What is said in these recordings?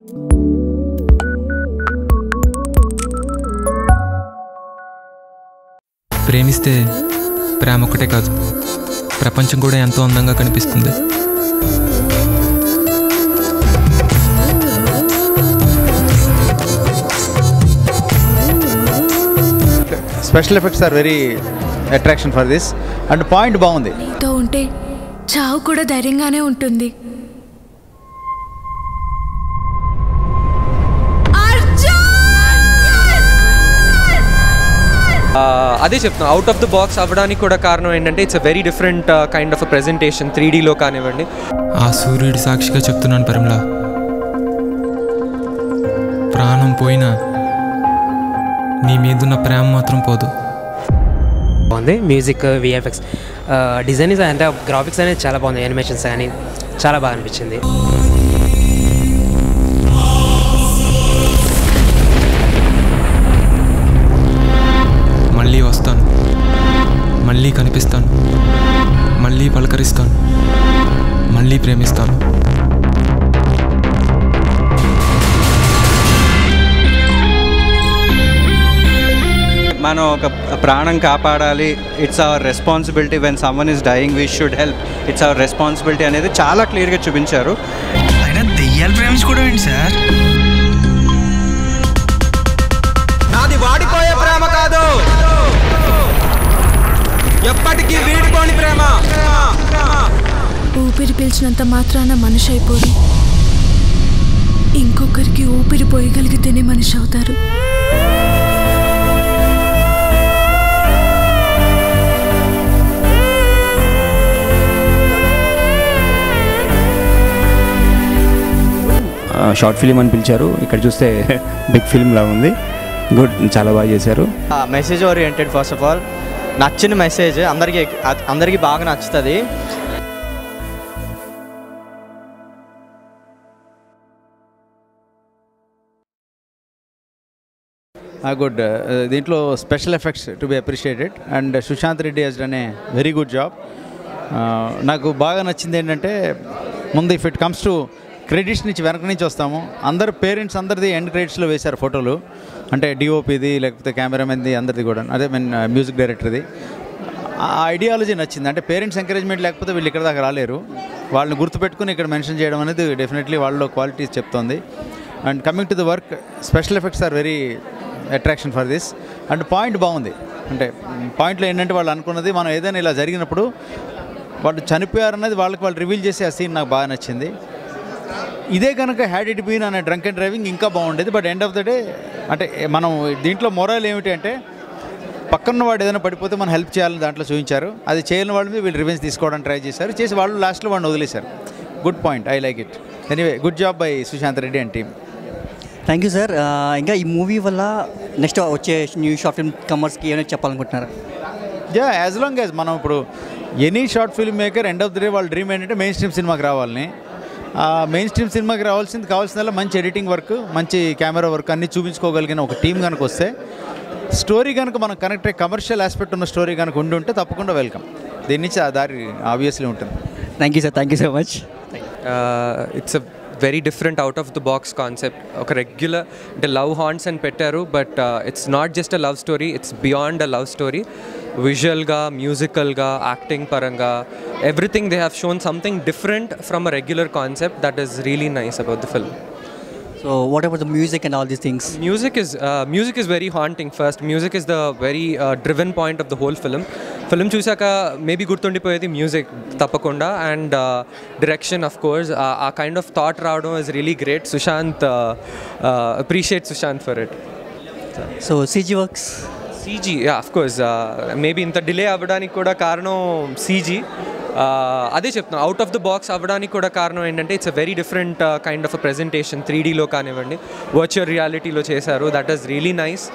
ప్రేమిస్తే ప్రేమ ఒక్కటే కాదు, ప్రపంచం కూడా ఎంతో అందంగా కనిపిస్తుంది. Special effects are very attraction for this and point బాగుంది. నీతో ఉంటే చావు కూడా ధైర్యంగానే ఉంటుంది. అదే చెప్తాను, అవుట్ ఆఫ్ ద బాక్స్ అవ్వడానికి కూడా కారణం ఏంటంటే it's a very different kind of a presentation. 3Dలో కానివ్వండి. ఆ సూర్యుడి సాక్షిగా చెప్తున్నాను పరిమళ, ప్రాణం పోయినా నీ మీదున్న ప్రేమ మాత్రం పోదు. బాగుంది. మ్యూజిక్, విఎఫ్ఎక్స్, డిజైన్ అంటే గ్రాఫిక్స్ అనేది చాలా బాగుంది. యానిమేషన్స్ కానీ చాలా బాగా అనిపించింది. మళ్ళీ వస్తాను, మళ్ళీ కనిపిస్తాను, మళ్ళీ పలకరిస్తాను, మళ్ళీ ప్రేమిస్తాను. మనం ఒక ప్రాణం కాపాడాలి, it's our responsibility. When someone is dying we should help, it's our responsibility అనేది చాలా క్లియర్గా చూపించారు. అయినా దెయ్యాలు ప్రేమించుకోవడం ఏంటి సార్? నాది వాడిపోయే ప్రేమ కాదు, ఎప్పటికీ వీడిపోని ప్రేమ. ఊపిరి పీల్చినంత మాత్రాన మనిషి అయిపోరు, ఇంకొకరికి ఊపిరి పోయగలిగితేనే మనిషి అవుతారు. షార్ట్ ఫిలిం అని పిలిచారు, ఇక్కడ చూస్తే బిగ్ ఫిలిం లా ఉంది. గుడ్, చాలా బాగా చేశారు. Message oriented. First of all నచ్చిన మెసేజ్ అందరికీ బాగా నచ్చుతుంది. గుడ్. దీంట్లో special effects to be appreciated and Sushant Reddy he's done a very good job. నాకు బాగా నచ్చింది ఏంటంటే, ముందు if it comes to credits నుంచి వెనక నుంచి వస్తాము, అందరు పేరెంట్స్ అందరిది ఎండ్ క్రెడిట్స్లో వేశారు ఫోటోలు. అంటే డిఓపిది లేకపోతే కెమెరామెన్ది అందరిది కూడా, అదే మ్యూజిక్ డైరెక్టర్ది. ఆ ఐడియాలజీ నచ్చింది. అంటే పేరెంట్స్ ఎంకరేజ్మెంట్ లేకపోతే వీళ్ళు ఇక్కడ దాకా రాలేరు. వాళ్ళని గుర్తుపెట్టుకుని ఇక్కడ మెన్షన్ చేయడం అనేది డెఫినెట్లీ వాళ్ళలో క్వాలిటీస్ చెప్తోంది. And coming to the work, special effects are very attraction for this and point బాగుంది. అంటే పాయింట్లో ఏంటంటే వాళ్ళు అనుకున్నది, మనం ఏదైనా ఇలా జరిగినప్పుడు వాళ్ళు చనిపోయారన్నది వాళ్ళు రివీల్ చేసే ఆ సీన్ నాకు బాగా నచ్చింది. ఇదే కనుక హ్యాడ్ ఇట్ బీన్ అనే డ్రంక్ అండ్ డ్రైవింగ్ ఇంకా బాగుండేది. But end of the day అంటే మనం దీంట్లో మొరల్ ఏమిటి అంటే, పక్కన వాడు ఏదైనా పడిపోతే మనం హెల్ప్ చేయాలని దాంట్లో చూపించారు. అది చేయని వాళ్ళ మీద వీళ్ళు రివెంజ్ తీసుకోవడానికి ట్రై చేశారు, చేసి వాళ్ళు లాస్ట్లో వాడిని వదిలేశారు. Good point, I like it. Anyway, good job by Sushant Reddy and team. Thank you sir. ఇంకా ఈ మూవీ వల్ల నెక్స్ట్ వచ్చే న్యూ షార్ట్ ఫిల్మ్ కమర్స్కి ఏమైనా చెప్పాలనుకుంటున్నారు? యాజ్ లాంగ్ యాజ్ మనం ఇప్పుడు any short film maker end of the day వాళ్ళ డ్రీమ్ ఏంటంటే మెయిన్ స్ట్రీమ్ సినిమాకి రావాలని. మెయిన్ స్ట్రీమ్ సినిమాకి కావాల్సిందల్లా మంచి ఎడిటింగ్ వర్క్, మంచి కెమెరా వర్క్ అన్నీ చూపించుకోగలిగిన ఒక టీం కనుక వస్తే, స్టోరీ కనుక మనం కనెక్ట్ అయ్యే కమర్షియల్ ఆస్పెక్ట్ ఉన్న స్టోరీ కనుక ఉండి ఉంటే తప్పకుండా వెల్కమ్. దీని నుంచి ఆ దారి ఆబ్వియస్లీ ఉంటుంది. Thank you sir, thank you so much. It's a very different out of the box concept. ఒక రెగ్యులర్ అంటే లవ్ హాంట్స్ అని పెట్టారు, but it's not just a love story, it's beyond a love story. విజువల్గా, మ్యూజికల్గా, acting పరంగా, everything they have shown something different from a regular concept. That is really nice about the film. So what about the music and all these things? Music is very haunting. First, music is the very driven point of the whole film. Film చూసాక maybe గుర్తుండిపోయేది music తప్పకుండా, and direction of course. ఆ kind of thought రావడం is really great. Sushant, appreciate Sushant for it. So CG works? CG, yeah, of course. Maybe ఇంత delay అవ్వడానికి కూడా కారణం CG. అదే చెప్తున్నాను, అవుట్ ఆఫ్ ద బాక్స్ అవ్వడానికి కూడా కారణం ఏంటంటే it's a very different kind of a presentation. 3Dలో కానివ్వండి, వర్చువల్ రియాలిటీలో చేశారు. That is really nice.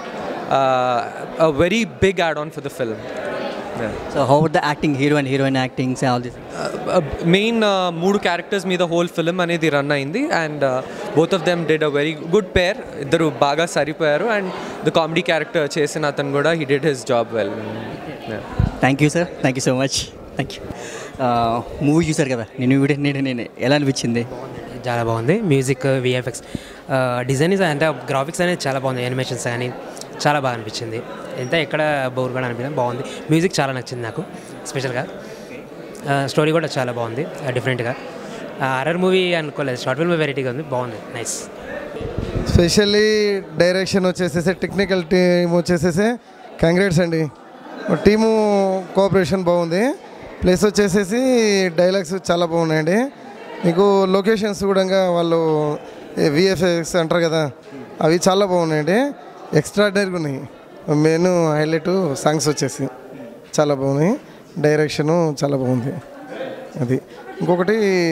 A very big add on for the film. So how about the acting, hero and heroine acting and all this? Main 3 characters మీద whole film అనేది run అయింది, and both of them did a very good pair. ఇద్దరు బాగా సరిపోయారు, and the comedy character చేసిన అతను కూడా he did his job well. Thank you sir, thank you so much. Thank you. Movie చూసారు కదా, నేను ఎలా అనిపించింది? చాలా బాగుంది. మ్యూజిక్, విఎఫ్ఎక్స్, డిజైన్ అంటే గ్రాఫిక్స్ అనేది చాలా బాగుంది. యానిమేషన్స్ కానీ చాలా బాగా అనిపించింది. ఎంత ఎక్కడ బోర్ కూడా అనిపించింది, బాగుంది. మ్యూజిక్ చాలా నచ్చింది నాకు స్పెషల్గా. స్టోరీ కూడా చాలా బాగుంది, డిఫరెంట్గా. హారర్ మూవీ అనుకోలేదు, షార్ట్ ఫిల్మ్ వెరైటీగా ఉంది, బాగుంది, నైస్. స్పెషల్లీ డైరెక్షన్ వచ్చేసేసి, టెక్నికల్ టీమ్ వచ్చేసేసి కంగ్రాట్స్ అండి. టీము కోఆపరేషన్ బాగుంది. ప్లస్ వచ్చేసేసి డైలాగ్స్ చాలా బాగున్నాయండి. మీకు లొకేషన్స్ కూడా వాళ్ళు విఎఫ్ఎక్స్ అంటారు కదా, అవి చాలా బాగున్నాయండి. ఎక్స్ట్రాడినరీగా ఉన్నాయి. మెయిన్ హైలైట్ సాంగ్స్ వచ్చేసి చాలా బాగున్నాయి. డైరెక్షను చాలా బాగుంది. అది ఇంకొకటి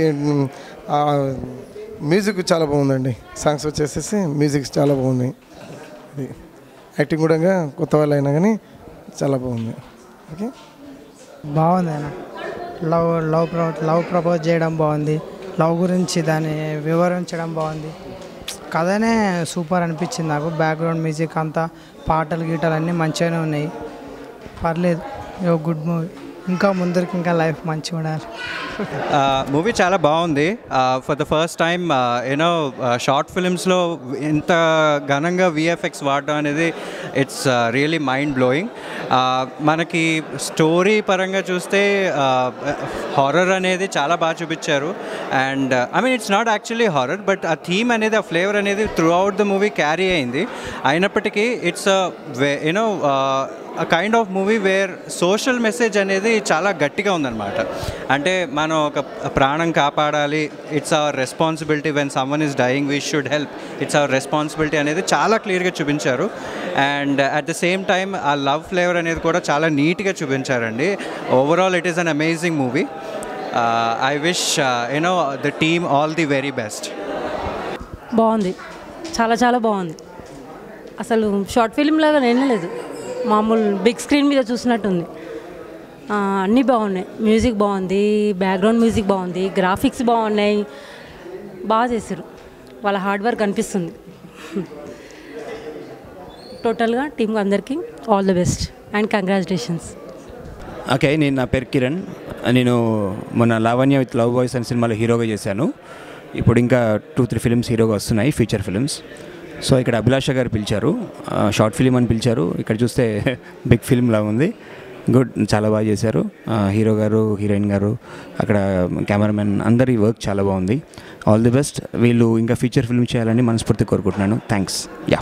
మ్యూజిక్ చాలా బాగుందండి. సాంగ్స్ వచ్చేసేసి మ్యూజిక్ చాలా బాగున్నాయి. అది యాక్టింగ్ కూడా కొత్త వాళ్ళు అయినా కానీ చాలా బాగుంది. ఓకే, బాగుంది అన్న. లవ్ ప్రపోజ్ చేయడం బాగుంది. లవ్ గురించి దాన్ని వివరించడం బాగుంది. కథనే సూపర్ అనిపించింది నాకు. బ్యాక్గ్రౌండ్ మ్యూజిక్ అంతా, పాటలు గీటలు అన్నీ మంచిగానే ఉన్నాయి. పర్లేదు, గుడ్ మూవీ. ఇంకా ముందరికి ఇంకా లైఫ్ మంచిగా ఉండాలి. మూవీ చాలా బాగుంది. For the first time you know short ఫిలిమ్స్లో ఇంత ఘనంగా విఎఫ్ఎక్స్ వాడడం అనేది ఇట్స్ రియలీ మైండ్ బ్లోయింగ్. మనకి స్టోరీ పరంగా చూస్తే హారర్ అనేది చాలా బాగా చూపించారు. And I mean it's not actually horror, but ఆ థీమ్ అనేది, ఆ ఫ్లేవర్ అనేది throughout the movie carry అయింది. అయినప్పటికీ it's you know kind of movie where social message అనేది చాలా గట్టిగా ఉందన్నమాట. అంటే మనం ఒక ప్రాణం కాపాడాలి, it's our responsibility, when someone is dying we should help, it's our responsibility అనేది చాలా క్లియర్గా చూపించారు. And at the same time ఆ లవ్ ఫ్లేవర్ అనేది కూడా చాలా నీట్గా చూపించారండి. Overall it is an amazing movie. I wish you know the team all the very best. బాగుంది, చాలా చాలా బాగుంది. అసలు షార్ట్ ఫిల్మ్ లాగా నేనే లేదు, మామూలు బిగ్ స్క్రీన్ మీద చూసినట్టుంది. అన్నీ బాగున్నాయి. మ్యూజిక్ బాగుంది, బ్యాక్గ్రౌండ్ మ్యూజిక్ బాగుంది, గ్రాఫిక్స్ బాగున్నాయి, బాగా చేశారు. వాళ్ళ హార్డ్ వర్క్ అనిపిస్తుంది. టోటల్గా టీంకి అందరికీ all the best and congratulations. Okay, నా పేరు కిరణ్. నేను మొన్న లావణ్య విత్ లవ్ బాయ్స్ అనే సినిమాలో హీరోగా చేశాను. ఇప్పుడు ఇంకా 2-3 ఫిలిమ్స్ హీరోగా వస్తున్నాయి, ఫీచర్ ఫిలిమ్స్. సో ఇక్కడ అభిలాష గారు పిలిచారు, షార్ట్ ఫిలిం అని పిలిచారు. ఇక్కడ చూస్తే బిగ్ ఫిల్మ్ లాగా ఉంది. గుడ్, చాలా బాగా చేశారు. హీరో గారు, హీరోయిన్ గారు, అక్కడ కెమెరామెన్, అందరి వర్క్ చాలా బాగుంది. All the best. వీళ్ళు ఇంకా ఫీచర్ ఫిల్మ్ చేయాలని మనస్ఫూర్తి కోరుకుంటున్నాను. థ్యాంక్స్. యా,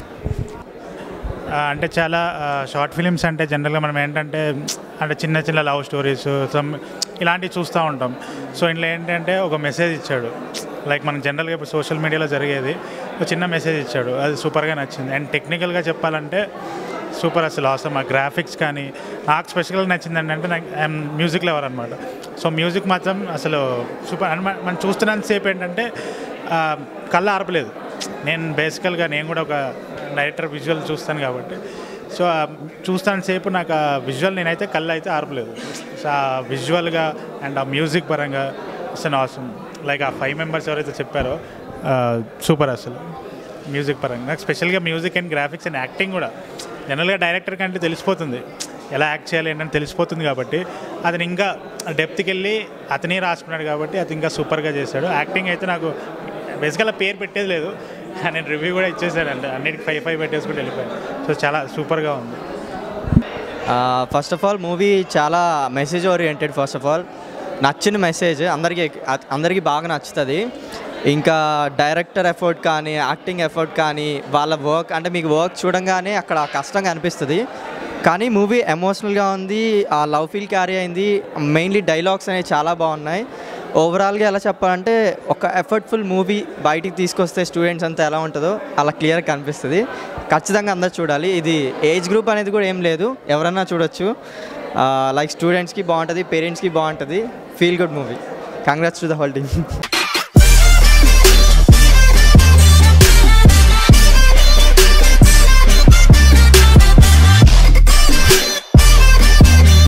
అంటే చాలా షార్ట్ ఫిలిమ్స్ అంటే జనరల్గా మనం ఏంటంటే అంటే చిన్న చిన్న లవ్ స్టోరీస్ ఇలాంటివి చూస్తూ ఉంటాం. సో ఇంట్లో ఏంటంటే ఒక మెసేజ్ ఇచ్చాడు. లైక్ మనం జనరల్గా ఇప్పుడు సోషల్ మీడియాలో జరిగేది ఒక చిన్న మెసేజ్ ఇచ్చాడు, అది సూపర్గా నచ్చింది. అండ్ టెక్నికల్గా చెప్పాలంటే సూపర్, అసలు అవసరం. ఆ గ్రాఫిక్స్ కానీ నాకు స్పెషల్గా నచ్చింది ఏంటంటే నాకు మ్యూజిక్ లవర్ అనమాట. సో మ్యూజిక్ మాత్రం అసలు సూపర్. అండ్ మనం చూస్తున్నంతసేపు ఏంటంటే కళ్ళు ఆర్పలేదు. నేను బేసికల్గా నేను కూడా ఒక డైరెక్టర్, విజువల్ చూస్తాను కాబట్టి, సో చూస్తాను నాకు ఆ విజువల్ నేనైతే కళ్ళు అయితే ఆర్పలేదు. సో ఆ విజువల్గా అండ్ ఆ మ్యూజిక్ పరంగా అసలు అవసరం. లైక్ ఆ 5 మెంబర్స్ ఎవరైతే చెప్పారో సూపర్ అసలు మ్యూజిక్ పరంగా. నాకు స్పెషల్గా music and graphics and acting కూడా జనరల్గా డైరెక్టర్ కంటే తెలిసిపోతుంది ఎలా యాక్ట్ చేయాలి ఏంటని తెలిసిపోతుంది. కాబట్టి అతను ఇంకా డెప్త్కి వెళ్ళి అతనే రాసుకున్నాడు కాబట్టి అది ఇంకా సూపర్గా చేశాడు. యాక్టింగ్ అయితే నాకు బేసికల్గా పేరు పెట్టేది లేదు, నేను రివ్యూ కూడా ఇచ్చేసానండి, అన్నిటికి 5 పెట్టేసుకుంటూ వెళ్ళిపోయాను. సో చాలా సూపర్గా ఉంది. ఫస్ట్ ఆఫ్ ఆల్ మూవీ చాలా message oriented. First of all నచ్చిన మెసేజ్ అందరికీ బాగా నచ్చుతుంది. ఇంకా డైరెక్టర్ ఎఫర్ట్ కానీ, యాక్టింగ్ ఎఫర్ట్ కానీ, వాళ్ళ వర్క్ అంటే మీకు వర్క్ చూడంగానే అక్కడ కష్టంగా అనిపిస్తుంది. కానీ మూవీ ఎమోషనల్గా ఉంది, ఆ లవ్ ఫీల్ క్యారీ అయింది. మెయిన్లీ డైలాగ్స్ అనేవి చాలా బాగున్నాయి. ఓవరాల్గా ఎలా చెప్పాలంటే ఒక ఎఫర్ట్ఫుల్ మూవీ బయటికి తీసుకొస్తే స్టూడెంట్స్ అంతా ఎలా ఉంటుందో అలా క్లియర్గా కనిపిస్తుంది. ఖచ్చితంగా అందరూ చూడాలి. ఇది ఏజ్ గ్రూప్ అనేది కూడా ఏం లేదు, ఎవరన్నా చూడొచ్చు. లైక్ స్టూడెంట్స్కి బాగుంటుంది, పేరెంట్స్కి బాగుంటుంది. Feel good movie. Congrats to the whole team.